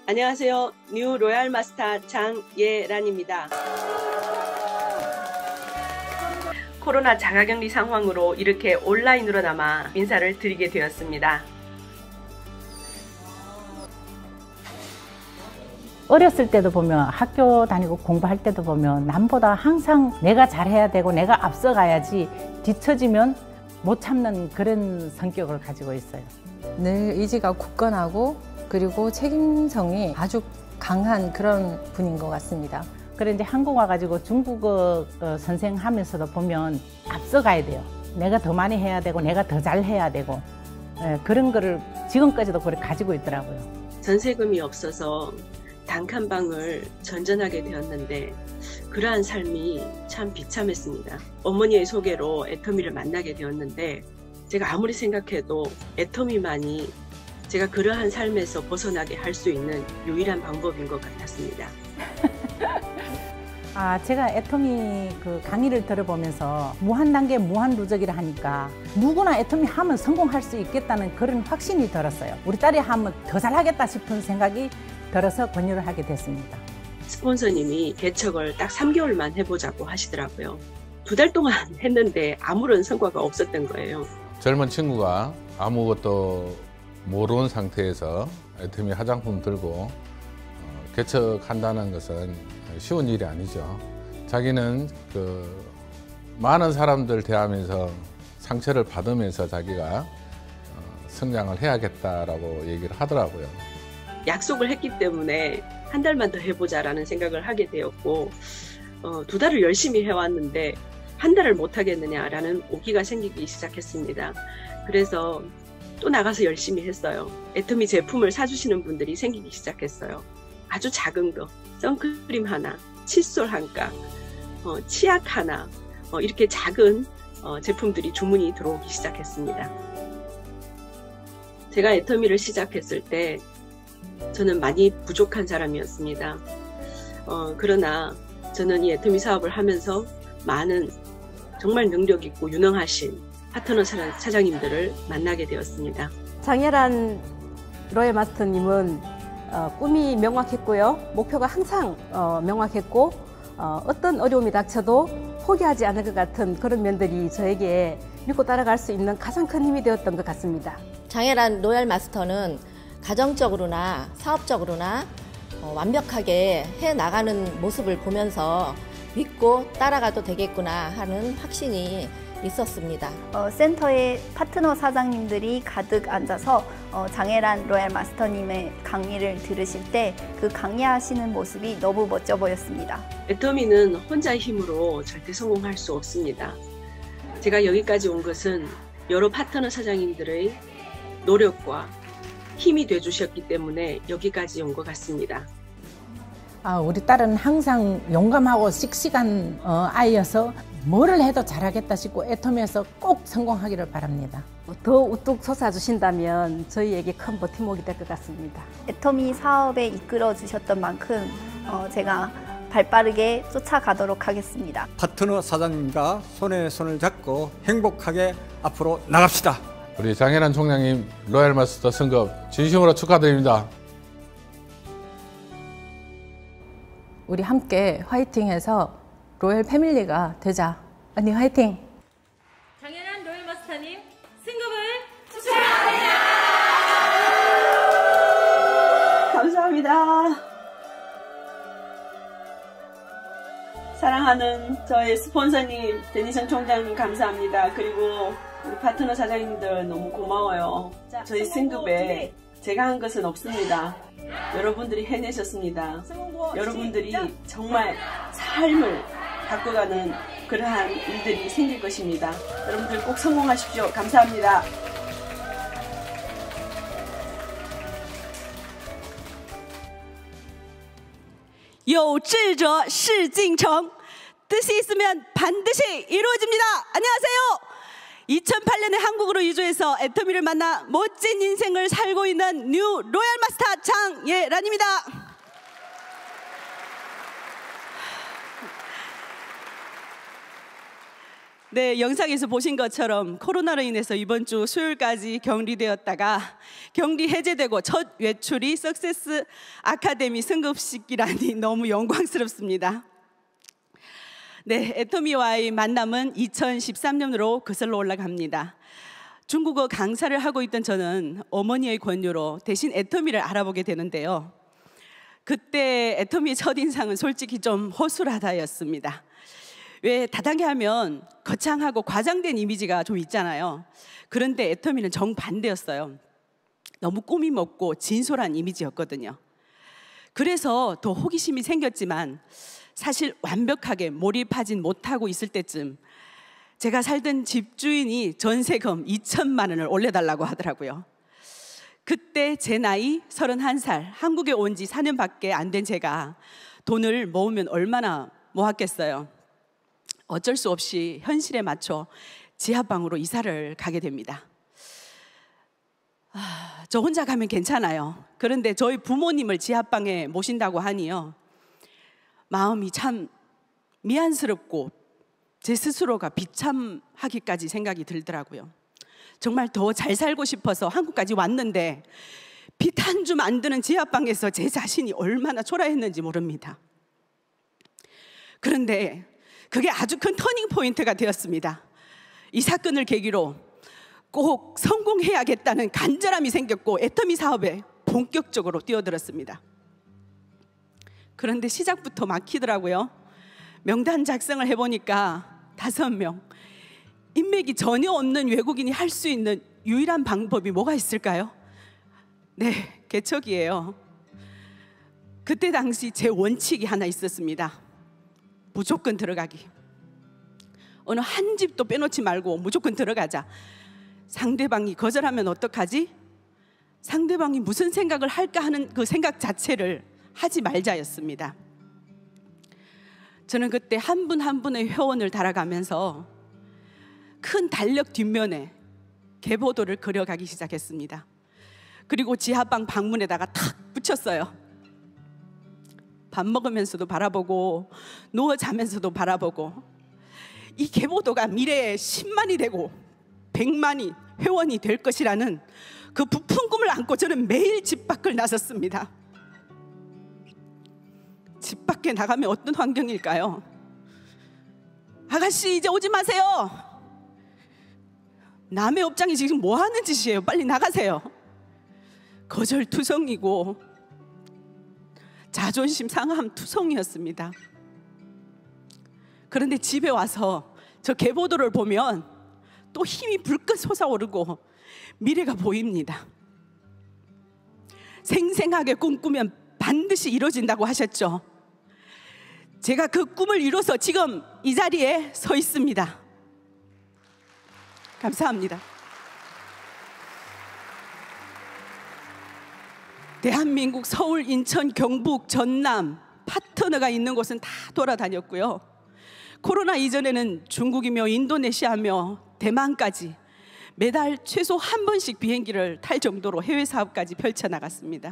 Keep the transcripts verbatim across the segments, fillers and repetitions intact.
안녕하세요. 뉴 로얄 마스터 장예란입니다. 코로나 자가격리 상황으로 이렇게 온라인으로나마 인사를 드리게 되었습니다. 어렸을 때도 보면 학교 다니고 공부할 때도 보면 남보다 항상 내가 잘해야 되고 내가 앞서가야지 뒤처지면 못 참는 그런 성격을 가지고 있어요. 늘 의지가 굳건하고 그리고 책임성이 아주 강한 그런 분인 것 같습니다. 그래 이제 한국 와가지고 중국어 선생 하면서도 보면 앞서가야 돼요. 내가 더 많이 해야 되고 내가 더 잘해야 되고 그런 거를 지금까지도 그걸 가지고 있더라고요. 전세금이 없어서 단칸방을 전전하게 되었는데 그러한 삶이 참 비참했습니다. 어머니의 소개로 애터미를 만나게 되었는데 제가 아무리 생각해도 애터미만이 제가 그러한 삶에서 벗어나게 할 수 있는 유일한 방법인 것 같았습니다. 아, 제가 애터미 그 강의를 들어보면서 무한단계 무한누적이라 하니까 누구나 애터미 하면 성공할 수 있겠다는 그런 확신이 들었어요. 우리 딸이 하면 더 잘하겠다 싶은 생각이 들어서 권유를 하게 됐습니다. 스폰서님이 개척을 딱 삼 개월만 해보자고 하시더라고요. 두 달 동안 했는데 아무런 성과가 없었던 거예요. 젊은 친구가 아무것도 모르는 상태에서 애터미 화장품 들고 어, 개척한다는 것은 쉬운 일이 아니죠. 자기는 그 많은 사람들 대하면서 상처를 받으면서 자기가 어, 성장을 해야겠다라고 얘기를 하더라고요. 약속을 했기 때문에 한 달만 더 해보자라는 생각을 하게 되었고 어, 두 달을 열심히 해왔는데 한 달을 못 하겠느냐라는 오기가 생기기 시작했습니다. 그래서 또 나가서 열심히 했어요. 애터미 제품을 사주시는 분들이 생기기 시작했어요. 아주 작은 거, 선크림 하나, 칫솔 한 값, 어, 치약 하나, 어, 이렇게 작은 어, 제품들이 주문이 들어오기 시작했습니다. 제가 애터미를 시작했을 때 저는 많이 부족한 사람이었습니다. 어, 그러나 저는 이 애터미 사업을 하면서 많은 정말 능력 있고 유능하신 파트너 사장님들을 만나게 되었습니다. 장예란 로얄 마스터님은 어, 꿈이 명확했고요. 목표가 항상 어, 명확했고 어, 어떤 어려움이 닥쳐도 포기하지 않을 것 같은 그런 면들이 저에게 믿고 따라갈 수 있는 가장 큰 힘이 되었던 것 같습니다. 장예란 로얄 마스터는 가정적으로나 사업적으로나 어, 완벽하게 해나가는 모습을 보면서 믿고 따라가도 되겠구나 하는 확신이 있었습니다. 어, 센터에 파트너 사장님들이 가득 앉아서 어, 장예란 로얄 마스터님의 강의를 들으실 때 그 강의하시는 모습이 너무 멋져 보였습니다. 애터미는 혼자의 힘으로 절대 성공할 수 없습니다. 제가 여기까지 온 것은 여러 파트너 사장님들의 노력과 힘이 돼주셨기 때문에 여기까지 온 것 같습니다. 아, 우리 딸은 항상 용감하고 씩씩한 어, 아이여서 뭐를 해도 잘하겠다 싶고 애터미에서 꼭 성공하기를 바랍니다. 더 우뚝 솟아주신다면 저희에게 큰 버팀목이 될 것 같습니다. 애터미 사업에 이끌어 주셨던 만큼 어, 제가 발빠르게 쫓아가도록 하겠습니다. 파트너 사장님과 손에 손을 잡고 행복하게 앞으로 나갑시다. 우리 장예란 총장님 로얄 마스터 승급 진심으로 축하드립니다. 우리 함께 화이팅해서 로얄 패밀리가 되자. 언니 화이팅! 장예란 로얄 마스터님 승급을 축하합니다. 감사합니다. 사랑하는 저의 스폰서님, 데니선 총장님 감사합니다. 그리고 우리 파트너 사장님들 너무 고마워요. 저희 승급에 제가 한 것은 없습니다. 여러분들이 해내셨습니다. 여러분들이 정말 삶을 바꿔가는 그러한 일들이 생길 것입니다. 여러분들 꼭 성공하십시오. 감사합니다. 有志者事竟成. 뜻이 있으면 반드시 이루어집니다. 안녕하세요. 이천팔 년에 한국으로 이주해서 애터미를 만나 멋진 인생을 살고 있는 뉴 로얄 마스터 장예란입니다. 네, 영상에서 보신 것처럼 코로나로 인해서 이번 주 수요일까지 격리되었다가 격리 해제되고 첫 외출이 석세스 아카데미 승급식이라니 너무 영광스럽습니다. 네, 애터미와의 만남은 이천십삼 년으로 거슬러 올라갑니다. 중국어 강사를 하고 있던 저는 어머니의 권유로 대신 애터미를 알아보게 되는데요. 그때 애터미의 첫인상은 솔직히 좀 허술하다였습니다. 왜 다단계 하면 거창하고 과장된 이미지가 좀 있잖아요. 그런데 애터미는 정반대였어요. 너무 꾸밈 없고 진솔한 이미지였거든요. 그래서 더 호기심이 생겼지만 사실 완벽하게 몰입하진 못하고 있을 때쯤 제가 살던 집주인이 전세금 이천만 원을 올려달라고 하더라고요. 그때 제 나이 서른한 살, 한국에 온 지 사 년밖에 안 된 제가 돈을 모으면 얼마나 모았겠어요. 어쩔 수 없이 현실에 맞춰 지하방으로 이사를 가게 됩니다. 아, 저 혼자 가면 괜찮아요. 그런데 저희 부모님을 지하방에 모신다고 하니요, 마음이 참 미안스럽고 제 스스로가 비참하기까지 생각이 들더라고요. 정말 더 잘 살고 싶어서 한국까지 왔는데 빚 한 줌 안 드는 지하방에서 제 자신이 얼마나 초라했는지 모릅니다. 그런데 그게 아주 큰 터닝 포인트가 되었습니다. 이 사건을 계기로 꼭 성공해야겠다는 간절함이 생겼고 애터미 사업에 본격적으로 뛰어들었습니다. 그런데 시작부터 막히더라고요. 명단 작성을 해보니까 다섯 명, 인맥이 전혀 없는 외국인이 할 수 있는 유일한 방법이 뭐가 있을까요? 네, 개척이에요. 그때 당시 제 원칙이 하나 있었습니다. 무조건 들어가기. 어느 한 집도 빼놓지 말고 무조건 들어가자. 상대방이 거절하면 어떡하지? 상대방이 무슨 생각을 할까 하는 그 생각 자체를 하지 말자였습니다. 저는 그때 한 분 한 분의 회원을 달아가면서 큰 달력 뒷면에 계보도를 그려가기 시작했습니다. 그리고 지하방 방문에다가 탁 붙였어요. 밥 먹으면서도 바라보고 누워 자면서도 바라보고, 이 계보도가 미래에 십만이 되고 백만이 회원이 될 것이라는 그 부푼 꿈을 안고 저는 매일 집 밖을 나섰습니다. 집 밖에 나가면 어떤 환경일까요? 아가씨, 이제 오지 마세요. 남의 업장이 지금 뭐 하는 짓이에요? 빨리 나가세요. 거절투성이고 자존심 상함 투성이었습니다. 그런데 집에 와서 저 계보도를 보면 또 힘이 불끈 솟아오르고 미래가 보입니다. 생생하게 꿈꾸면 반드시 이루어진다고 하셨죠. 제가 그 꿈을 이뤄서 지금 이 자리에 서 있습니다. 감사합니다. 대한민국 서울, 인천, 경북, 전남 파트너가 있는 곳은 다 돌아다녔고요. 코로나 이전에는 중국이며 인도네시아며 대만까지 매달 최소 한 번씩 비행기를 탈 정도로 해외 사업까지 펼쳐나갔습니다.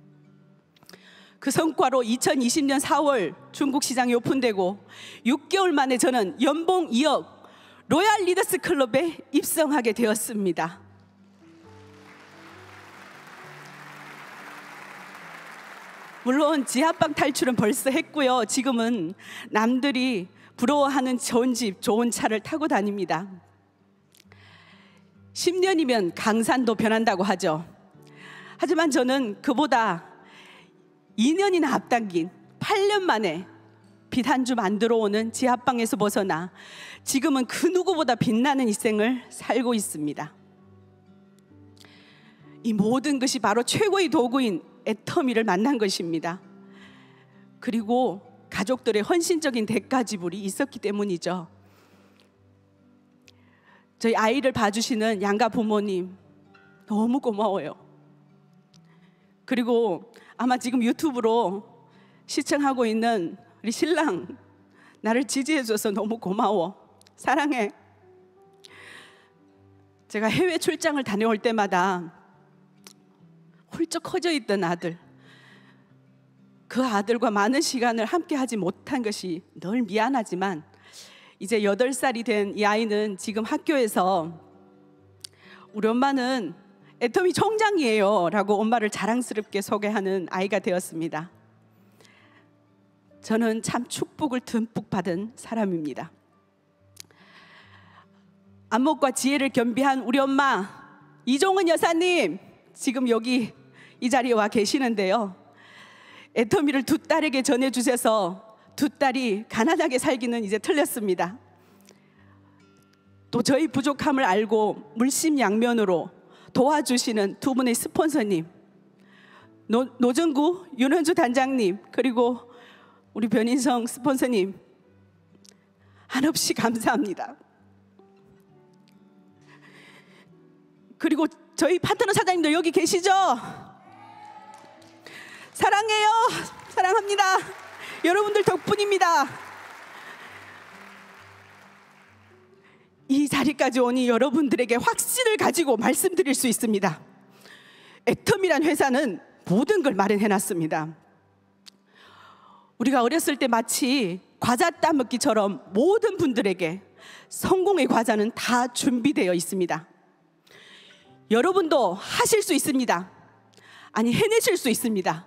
그 성과로 이천이십 년 사월 중국 시장이 오픈되고 육 개월 만에 저는 연봉 이억 로얄 리더스 클럽에 입성하게 되었습니다. 물론 지하방 탈출은 벌써 했고요. 지금은 남들이 부러워하는 좋은 집, 좋은 차를 타고 다닙니다. 십 년이면 강산도 변한다고 하죠. 하지만 저는 그보다 이 년이나 앞당긴 팔 년 만에 빚 한 줌 안 들어오는 지하방에서 벗어나 지금은 그 누구보다 빛나는 일생을 살고 있습니다. 이 모든 것이 바로 최고의 도구인 애터미를 만난 것입니다. 그리고 가족들의 헌신적인 대가 지불이 있었기 때문이죠. 저희 아이를 봐주시는 양가 부모님 너무 고마워요. 그리고 아마 지금 유튜브로 시청하고 있는 우리 신랑, 나를 지지해줘서 너무 고마워. 사랑해. 제가 해외 출장을 다녀올 때마다 훌쩍 커져 있던 아들, 그 아들과 많은 시간을 함께 하지 못한 것이 늘 미안하지만 이제 여덟 살이 된 이 아이는 지금 학교에서 우리 엄마는 애터미 총장이에요 라고 엄마를 자랑스럽게 소개하는 아이가 되었습니다. 저는 참 축복을 듬뿍 받은 사람입니다. 안목과 지혜를 겸비한 우리 엄마 이종은 여사님, 지금 여기 이 자리에 와 계시는데요, 애터미를 두 딸에게 전해주셔서 두 딸이 가난하게 살기는 이제 틀렸습니다. 또 저희 부족함을 알고 물심양면으로 도와주시는 두 분의 스폰서님, 노, 노정구 윤현주 단장님, 그리고 우리 변인성 스폰서님, 한없이 감사합니다. 그리고 저희 파트너 사장님도 여기 계시죠? 사랑해요. 사랑합니다. 여러분들 덕분입니다. 이 자리까지 오니 여러분들에게 확신을 가지고 말씀드릴 수 있습니다. 애터미란 회사는 모든 걸 마련해놨습니다. 우리가 어렸을 때 마치 과자 따먹기처럼 모든 분들에게 성공의 과자는 다 준비되어 있습니다. 여러분도 하실 수 있습니다. 아니, 해내실 수 있습니다.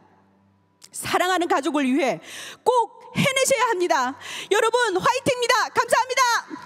사랑하는 가족을 위해 꼭 해내셔야 합니다. 여러분 화이팅입니다. 감사합니다.